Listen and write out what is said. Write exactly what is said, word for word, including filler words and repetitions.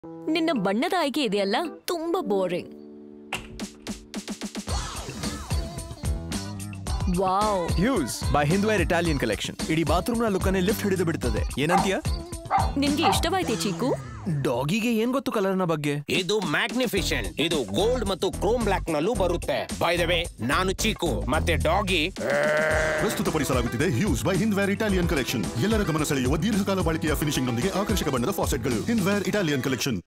ನಿನ್ನ ಬಣ್ಣದ ಆಯ್ಕೆ ಇದೆಯಲ್ಲ ತುಂಬಾ boring. Wow. Hues by Hindware Italian Collection. ಇಡೀ ಬಾತ್ರೂಮ್ನ ಲುಕ್ಕನ್ನೇ ಲಿಫ್ಟ್ ಹಿಡಿದು ಬಿಡುತ್ತದೆ. ಏನಂತೀಯ? ನಿನ್ಗೆ ಇಷ್ಟವಾಯ್ತೆ ಚೀಕು? ಡಾಗಿಗೆ ಏನ್ ಗೊತ್ತು ಕಲರ್ನ ಬಗ್ಗೆ? ಇದು ಮ್ಯಾಗ್ನಿಫಿಷೆಂಟ್. ಇದು ಗೋಲ್ಡ್ ಮತ್ತು ಕ್ರೋಮ್ ಬ್ಲಾಕ್ ನಲ್ಲೂ ಬರುತ್ತೆ. ಬೈ ದ ವೇ, ನಾನು ಚೀಕು ಮತ್ತೆ ಡಾಗಿ. ಪ್ರಸ್ತುತಪಡಿಸಲಾಗುತ್ತಿದೆ Hues by Hindware Italian collection. ಎಲ್ಲರ ಗಮನ ಸೆಳೆಯುವ ದೀರ್ಘಕಾಲ ಬಾಳಿಕೆಯ ಫಿನಿಶಿಂಗ್ ನೊಂದಿಗೆ ಆಕರ್ಷಕ ಬಣ್ಣದ ಫಾಸೆಟ್ಗಳು. Hindware Italian collection.